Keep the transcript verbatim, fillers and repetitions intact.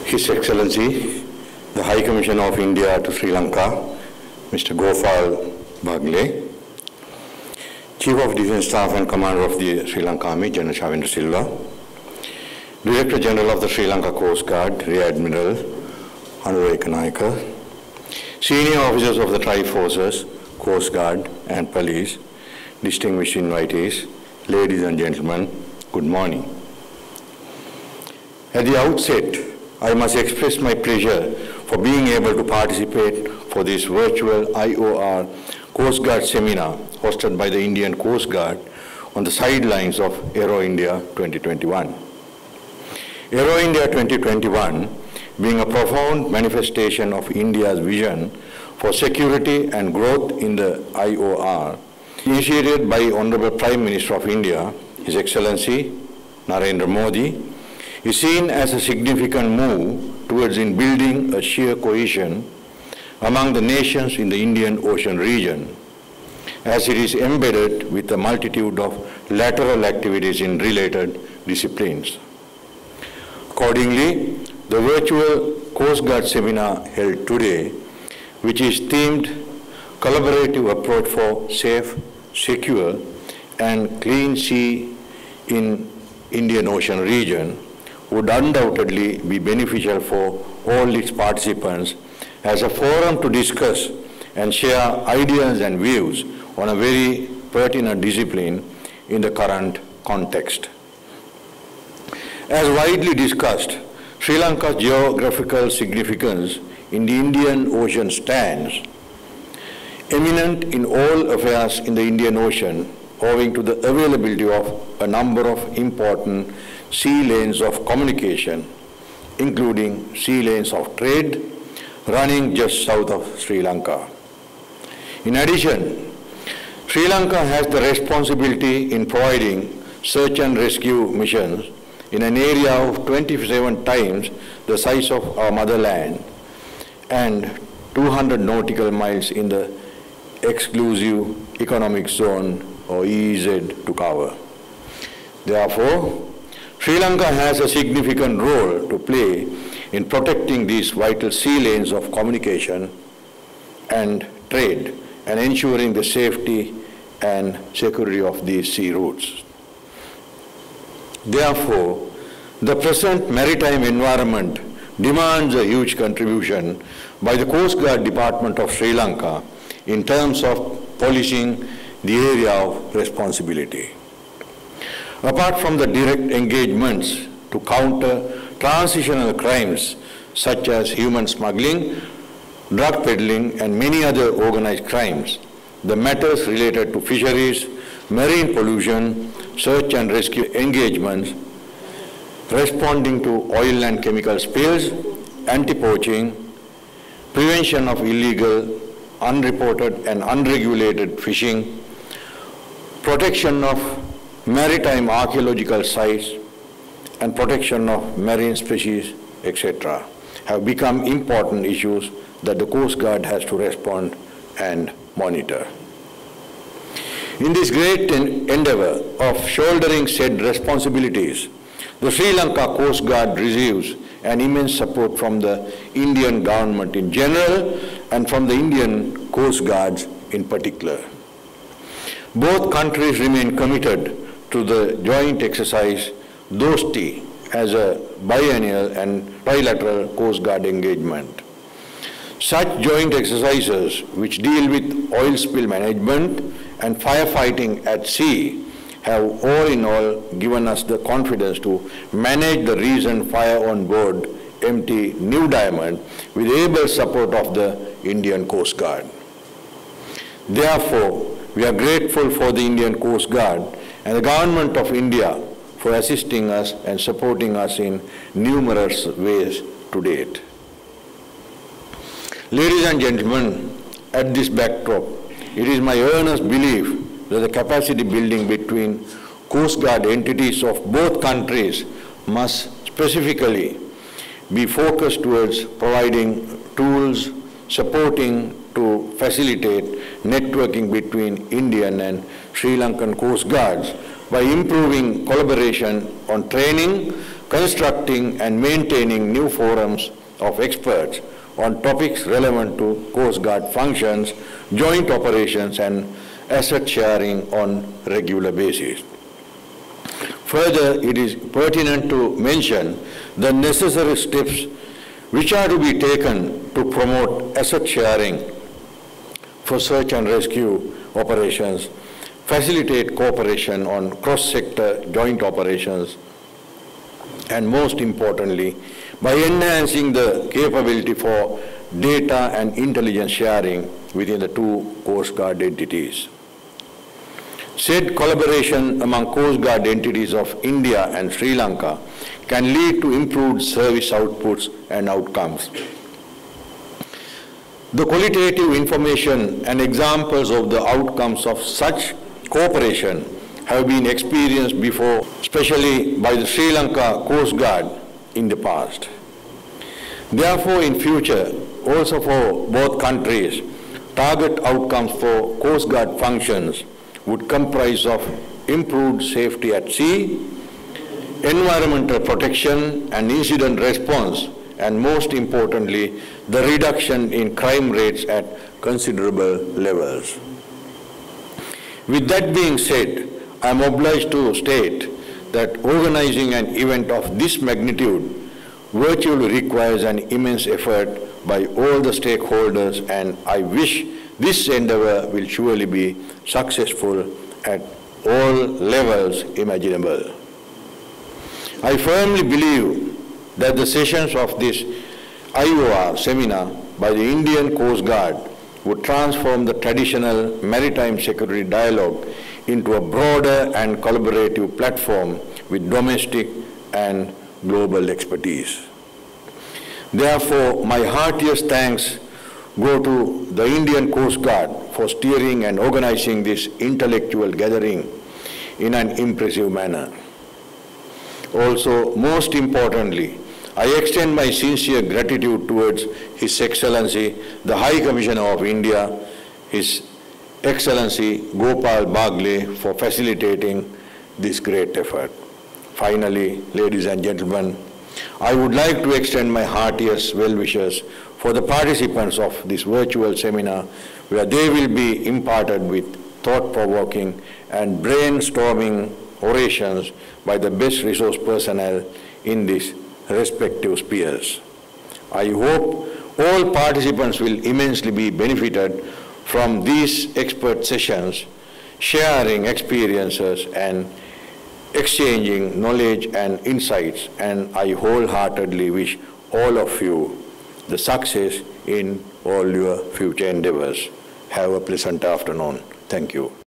His Excellency, the High Commissioner of India to Sri Lanka, Mister Gopal Bagle, Chief of Defence Staff and Commander of the Sri Lanka Army, General Shavindra Silva, Director General of the Sri Lanka Coast Guard, Rear Admiral Anura Ekanaika, Senior Officers of the Tri-Forces, Coast Guard and Police, distinguished invitees, ladies and gentlemen, good morning. At the outset, I must express my pleasure for being able to participate for this virtual I O R Coast Guard seminar hosted by the Indian Coast Guard on the sidelines of Aero India twenty twenty-one. Aero India twenty twenty-one being a profound manifestation of India's vision for security and growth in the I O R, initiated by Honorable Prime Minister of India, His Excellency Narendra Modi, is seen as a significant move towards in building a sheer cohesion among the nations in the Indian Ocean region, as it is embedded with a multitude of lateral activities in related disciplines. Accordingly, the virtual Coast Guard seminar held today, which is themed Collaborative Approach for Safe, Secure and Clean Sea in Indian Ocean region, would undoubtedly be beneficial for all its participants as a forum to discuss and share ideas and views on a very pertinent discipline in the current context. As widely discussed, Sri Lanka's geographical significance in the Indian Ocean stands eminent in all affairs in the Indian Ocean, owing to the availability of a number of important sea lanes of communication, including sea lanes of trade running just south of Sri Lanka. In addition, Sri Lanka has the responsibility in providing search and rescue missions in an area of twenty-seven times the size of our motherland and two hundred nautical miles in the exclusive economic zone or E E Z to cover. Therefore, Sri Lanka has a significant role to play in protecting these vital sea lanes of communication and trade and ensuring the safety and security of these sea routes. Therefore, the present maritime environment demands a huge contribution by the Coast Guard Department of Sri Lanka in terms of policing the area of responsibility. Apart from the direct engagements to counter transitional crimes such as human smuggling, drug peddling, and many other organized crimes, the matters related to fisheries, marine pollution, search and rescue engagements, responding to oil and chemical spills, anti-poaching, prevention of illegal, unreported and unregulated fishing, protection of maritime archaeological sites, and protection of marine species, et cetera, have become important issues that the Coast Guard has to respond and monitor. In this great endeavor of shouldering said responsibilities, the Sri Lanka Coast Guard receives an immense support from the Indian government in general and from the Indian Coast Guards in particular. Both countries remain committed to the joint exercise DOSTI as a biennial and trilateral Coast Guard engagement. Such joint exercises, which deal with oil spill management and firefighting at sea, have all in all given us the confidence to manage the recent fire on board M T New Diamond with able support of the Indian Coast Guard. Therefore, we are grateful for the Indian Coast Guard and the Government of India for assisting us and supporting us in numerous ways to date. Ladies and gentlemen, at this backdrop, it is my earnest belief that the capacity building between Coast Guard entities of both countries must specifically be focused towards providing tools, supporting to facilitate networking between Indian and Sri Lankan Coast Guards by improving collaboration on training, constructing and maintaining new forums of experts on topics relevant to Coast Guard functions, joint operations, and asset sharing on regular basis. Further, it is pertinent to mention the necessary steps which are to be taken to promote asset sharing for search and rescue operations, facilitate cooperation on cross-sector joint operations, and most importantly, by enhancing the capability for data and intelligence sharing within the two Coast Guard entities. Said collaboration among Coast Guard entities of India and Sri Lanka can lead to improved service outputs and outcomes. The qualitative information and examples of the outcomes of such cooperation have been experienced before, especially by the Sri Lanka Coast Guard in the past. Therefore, in future, also for both countries, target outcomes for Coast Guard functions would comprise of improved safety at sea, environmental protection and incident response, and most importantly, the reduction in crime rates at considerable levels. With that being said, I am obliged to state that organizing an event of this magnitude virtually requires an immense effort by all the stakeholders, and I wish this endeavor will surely be successful at all levels imaginable. I firmly believe that the sessions of this I O R seminar by the Indian Coast Guard would transform the traditional maritime security dialogue into a broader and collaborative platform with domestic and global expertise. Therefore, my heartiest thanks go to the Indian Coast Guard for steering and organizing this intellectual gathering in an impressive manner. Also, most importantly, I extend my sincere gratitude towards His Excellency, the High Commissioner of India, His Excellency Gopal Bagle, for facilitating this great effort. Finally, ladies and gentlemen, I would like to extend my heartiest well wishes for the participants of this virtual seminar, where they will be imparted with thought-provoking and brainstorming orations by the best resource personnel in these respective spheres. I hope all participants will immensely be benefited from these expert sessions, sharing experiences and exchanging knowledge and insights, and I wholeheartedly wish all of you the success in all your future endeavors. Have a pleasant afternoon. Thank you.